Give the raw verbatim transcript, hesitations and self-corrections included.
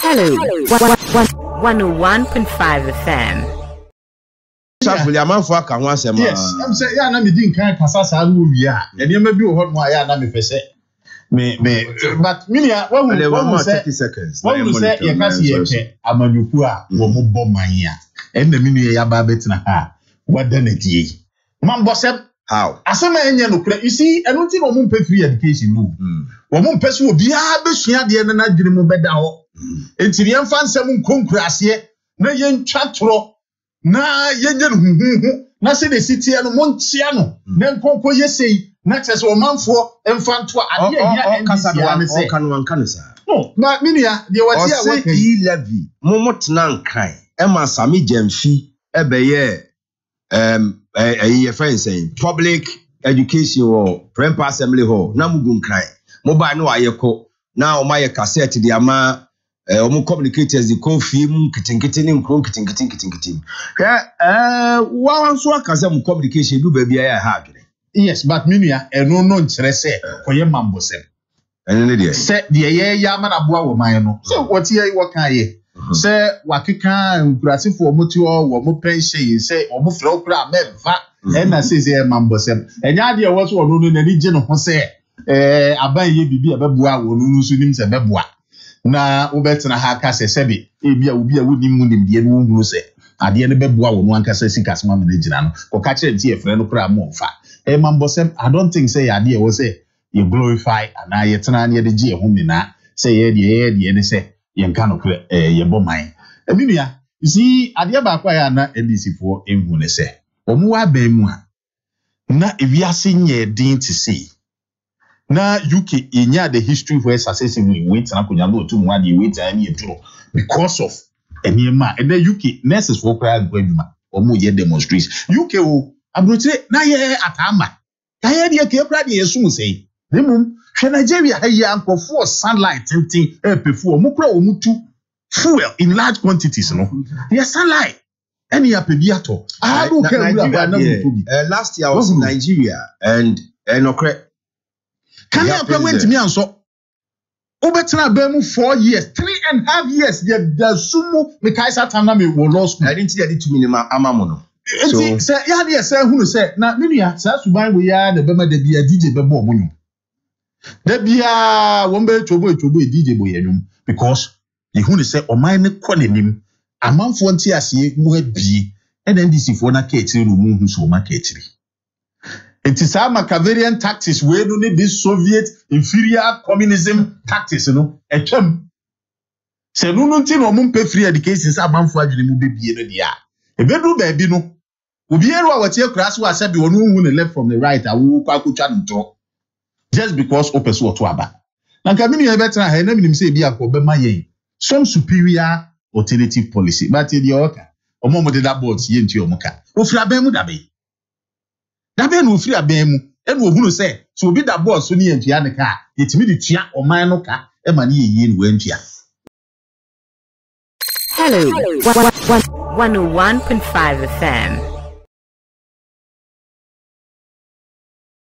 Hello, one oh one point five F M. Yes, I'm saying, yeah, I'm doing kind of Casasa movie, yeah, and you may be what my anime per se. Me, me, but Milia, what will say thirty seconds? What will say, you can see a Amadukua, Womo Bomania, and the Minia Babetina, ha, what done it ye? Mambosem, how? As a man, you see, I don't think a woman pay free education. Woman person will be a bishia, the end of the dream of Bedao. And to the infant, some concrass here, no young chatro. Na yenye huhu na se de city no montia no na nkonko yesei na chese o manfo emfanto ade ya N D C ane se o kan wan kan sa no ma minia de wati a wake yi levy momotna nkan e ma sami jamfi e beye um eh friend saying public education or Prempa Assembly Hall na mugun kan mobile no ayeko na o ma ye cassette de ama eh omo communicators the call film kitinkiti ni nkron kitinkiti kitinkiti eh wa so akaza mu communication du ba bia ya ha adwene. Yes, but minia eno no nkyere se koye mambosem ene ne de se de ye ya ma na boa wo man no so what ye wo kan ye se wakeka nkurasifo omotu wo mo pension se omo frɛ okura ameva ena se se mambosem enya de wo so wo no nani gye no ho se eh aban ye bibi abeboa wo no no so nim se beboa na ubetena ha ka se sebe ebia obi a woni mu nim de no hu se ade ne beboa wo no anka se sika sema me gina no ko ka kire ntie frɛ no kura mo mfa e mambosem I don't think say ade e wo se you glorify ana yetena ne de gye ho mina se ye de ye de ne se ye nka no kure eh ye boman eminua you see ade ba kwa ya na N D C fo enhu ne se omu wa ban mu a na ewiase nye din ti see na U K inya the history where successively wait na kunya no to mu ade wait ani eturo because of eniema and the U K nurses for cry adwuma omo ye demonstrate U K o abrochire na ye atama ka ye de ke pra de yesu sei demum hwe Nigeria ha ye ankofo sunlight tintin e pefu omo kra omo tu fuel in large quantities no ye sunlight any apebi ato ah do ke wura ba na mu tobi last year I was in Nigeria and and okre can you implement me and so Obetra Bemu four years, three and a half years, the sumo me kaisa tamna me wo law school. I didn't see that to minimum amamono. So say ya dey say who say na menua sa suban we ya na bema de bia D J bebo omonyo. Da bia won be chobo chobo D J boyenum because the who say oman ne konenim amanfo nti ase mu abi and N D C for na ka etiri no mu hu so ma ka etiri. It is a Machiavellian tactics where no need this Soviet inferior communism tactics, you know. A chum. Say no no tin omo pay free education sa manfo adwene mu bebie no dia. E bedu ba bi no. Obi eru a watie kras wa sabi onu hu ne left from the right awu kwa kotwa ntro. Just because opeso oto aba. Na nka mini e betra ha na minim say bi akọ be ma yen. Some superior alternative policy. But e dey oka. Omo mo de that board ye nti omo ka. Ofira ban mu dabe. Dabe no free abemu enu ohunu say so obi da boss so ni entua ne ka yetimi de tua oman no ka e ma ne yeye no antua. Hello, one oh one point five F M.